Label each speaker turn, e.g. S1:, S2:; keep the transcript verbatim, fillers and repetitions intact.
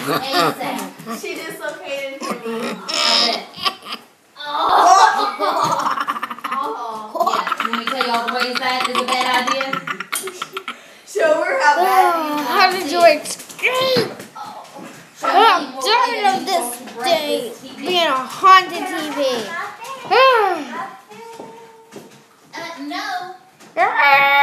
S1: ASAP. She dislocated her knee. Oh. Oh. Yeah. Let me tell you all the ways that is a bad idea. Show her how bad.
S2: How did you escape? I'm tired of this day being a haunted T V.
S1: uh, no.